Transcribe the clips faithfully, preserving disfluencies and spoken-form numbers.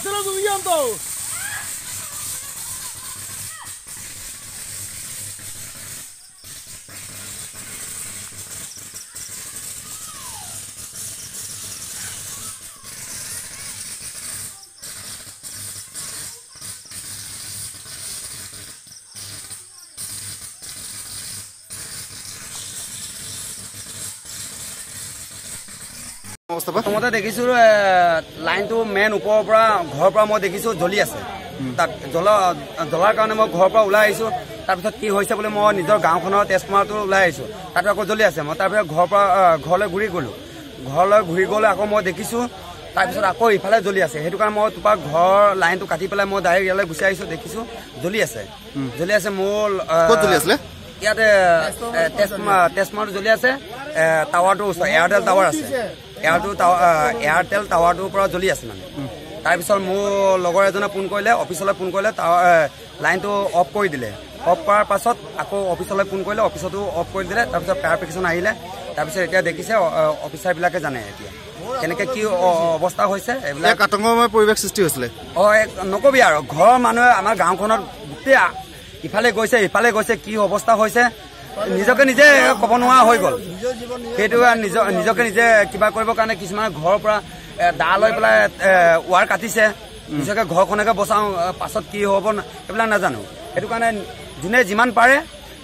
Hazlo subiendo. প্ৰথমতে দেখিছোঁ লাইনটো মেইন ওপৰৰ পৰা ঘৰৰ পৰা মই দেখিছোঁ জ্বলি আছে। তাত জ্বলা জ্বলাৰ কাৰণে মই ঘৰৰ পৰা ওলাই আহিছোঁ। তাৰপিছত কি হৈছে বুলি মই নিজৰ গাঁওখনৰ তেজকুমাৰটো ওলাই আহিছোঁ। তাতো আকৌ জ্বলি আছে। মই তাৰপিছত ঘৰৰ পৰা ঘৰলৈ ঘূৰি গ'লোঁ। ঘৰলৈ ঘূৰি গ'লে আকৌ মই দেখিছোঁ তাৰপিছত আকৌ ইফালে জ্বলি আছে। সেইটো কাৰণে মই তোমাৰ ঘৰৰ লাইনটো কাটি পেলাই মই ডাইৰেক্ট ইয়ালৈ গুচি আহিছোঁ। দেখিছোঁ জ্বলি আছে জ্বলি আছে মোৰ ইয়াতে তেজকুমাৰ তেজকুমাৰটো জ্বলি আছে। টাৱাৰটো ওচৰত এয়াৰটেল টাৱাৰ আছে। এয়াৰটো এয়াৰটেল টাৱাৰটোৰ পৰা জ্বলি আছে মানে। তাৰপিছত মোৰ লগৰ এজনে ফোন কৰিলে, অফিচলৈ ফোন কৰিলে, লাইনটো অফ কৰি দিলে। অফ কৰাৰ পাছত আকৌ অফিচলৈ ফোন কৰিলে, অফিচতো অফ কৰি দিলে। তাৰপিছত ফায়াৰ ব্ৰিগেড আহিলে। তাৰপিছত এতিয়া দেখিছে অফিচাৰবিলাকে জানে এতিয়া কেনেকৈ কি অৱস্থা হৈছে। এইবিলাক আতংকময় পৰিৱেশ সৃষ্টি হৈছিলে। অঁ নকবি আৰু ঘৰৰ মানুহে আমাৰ গাঁওখনত গোটেই ইফালে গৈছে ইফালে গৈছে কি অৱস্থা হৈছে নিজকে নিজে ক'ব নোৱাৰা হৈ গ'ল। সেইটো নিজৰ নিজকে নিজে কিবা কৰিবৰ কাৰণে কিছুমানে ঘৰৰ পৰা দা লৈ পেলাই ৱাৰ কাটিছে। নিজকে ঘৰখনকে বচাওঁ, পাছত কি হ'ব এইবিলাক নাজানো। সেইটো কাৰণে যোনে যিমান পাৰে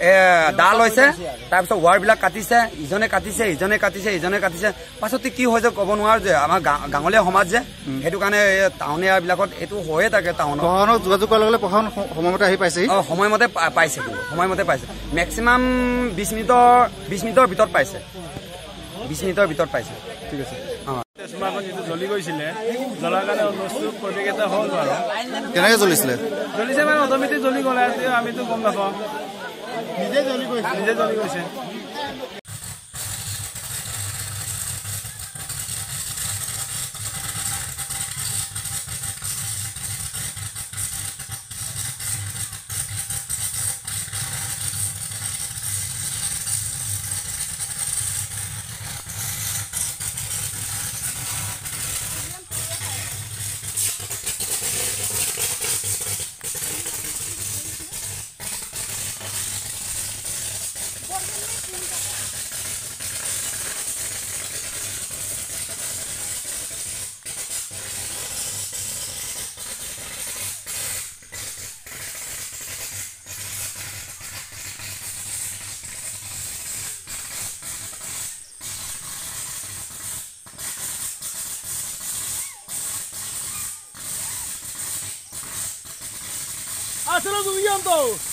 দা লৈছে, তাৰপিছত ৱাৰবিলাক কাটিছে, ইজনে কাটিছে ইজনে কাটিছে ইজনে কাটিছে। পাছত কি হৈছে ক'ব নোৱাৰো যে আমাৰ গাঁৱলীয়া সমাজ যে, সেইটো কাৰণে টাউনীয়া বিলাকত এইটো হৈয়ে থাকে। টাউনত যোগাযোগ কৰাৰ লগে লগে প্ৰশাসন সময়মতে আহি পাইছে। অঁ সময়মতে পাইছে, কিন্তু সময়মতে পাইছে। মেক্সিমাম বিশ মিনিটৰ বিশ মিনিটৰ ভিতৰত পাইছে বিশ মিনিটৰ ভিতৰত পাইছে। ঠিক আছে। তেজকুমাৰখন যিটো জ্বলি গৈছিলে, জ্বলাৰ কাৰণে অনুষ্ঠিত পৰিৱেশ এটা হ'ল বাৰু। কেনেকৈ জ্বলিছিলে? জ্বলিছে মানে অট'মেটিক জ্বলি গ'লে আমিতো গম নাপাওঁ। নিজে জ্বলি গৈছে নিজে জ্বলি গৈছে। Hazlo subiendo.